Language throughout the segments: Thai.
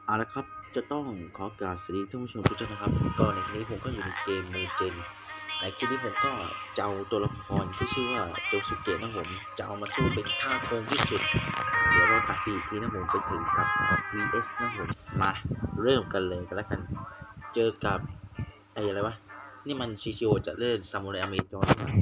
เอาละครับจะต้องขอกราบสวัสดีท่านผู้ชมทุกท่านนะครับก็ในคลิปนี้ผมก็อยู่ในเกมมูเจนในคลิปนี้ผมก็จะเอาตัวละครที่ชื่อว่าโจสุเกะนะผมจะเอามาสู้เป็นท่าโกงที่สุดเดี๋ยวเราตัดอีกทีนะผมไปถึงกับ VS นะผมมาเริ่มกันเลยกันแล้วกันเจอกับไอ้อะไรวะนี่มันชิชิโอจะเล่นซามูไรอเมจอนนะ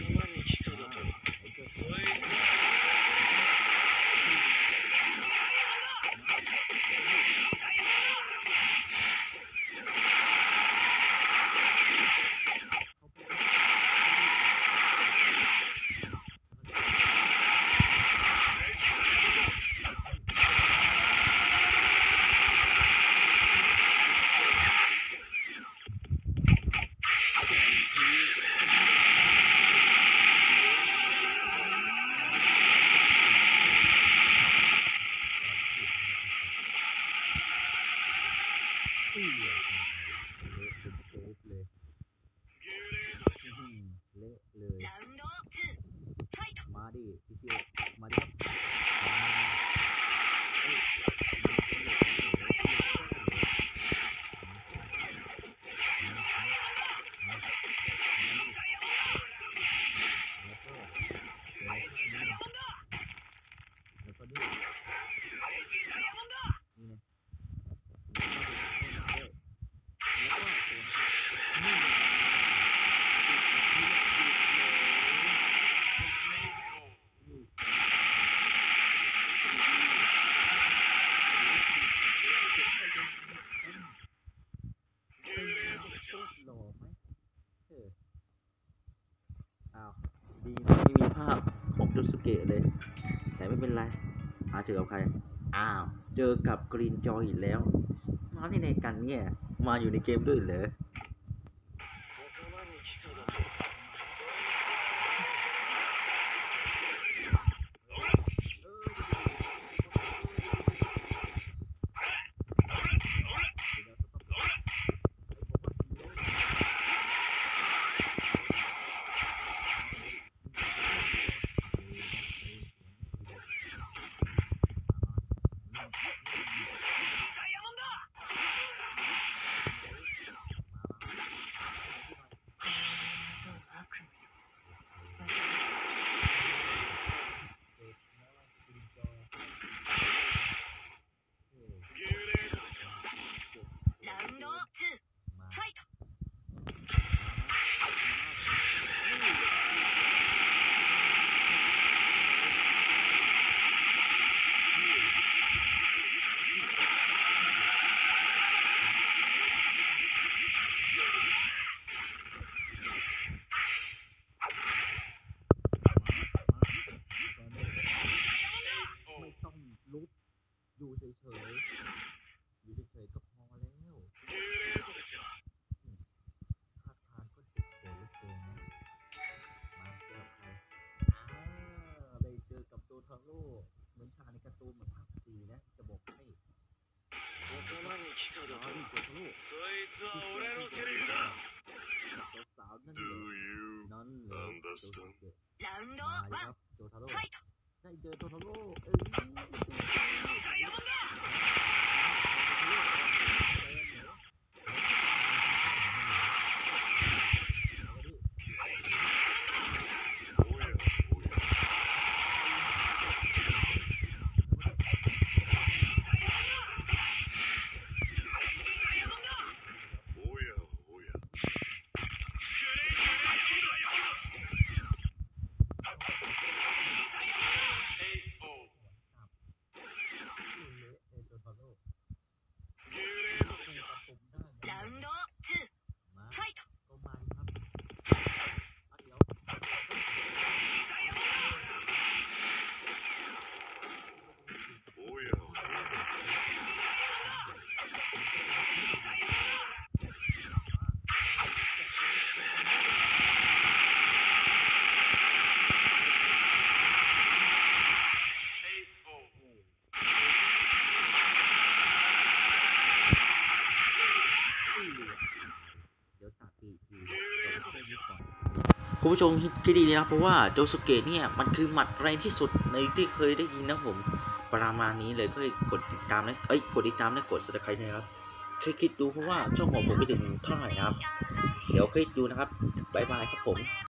เละเลยมาดิชิชิโอมาดิแล้วก็นี่นี่ไง หล่อไหมเอออ้าวดีนะไม่มีภาพของโจสุเกะเลยแต่ไม่เป็นไรเจอกับใครอ้าวเจอกับกรีนจอยอีกแล้วมาที่ไหนกันเนี่ยมาอยู่ในเกมด้วยเหรอไม่ต้องลุกอยู่เฉยๆอยู่เฉยๆก็พอแล้วท่าทางก็เจ็บปวดเหลือเกินนะมาเจอกับใครได้เจอกับโจทาโร่เหมือนฉากในการ์ตูนเหมือนภาคสี่นะจะบอกให้頭に来ただと。 โจทาโร่そいつは俺のセリフだ。 กับสาวๆนั่น Do เหรอ you นั่นเหรอโจสุ understand? เกะラウンドมาเลยคワンรับโจทาโร่ファイトได้เจอโจทาโร่ダイヤモンおやおやおやおや。 โจทาโร่ラウンドツーมาファイトก็มาครับเดี๋ยวおやおเดี๋ยวตัดอีกทีคุณผู้ชมคิดดีๆนะเพราะว่าโจสุเกะเนี่ยมันคือหมัดแรงที่สุดในที่เคยได้ยินนะผมประมาณนี้เลยก็กดติดตามนะกดติดตามและกด subscribe นะครับคิดดูเพราะว่าช่องของผมไปถึงเท่าไหร่นะครับเดี๋ยวคิดดูนะครับบ๊ายบายครับผม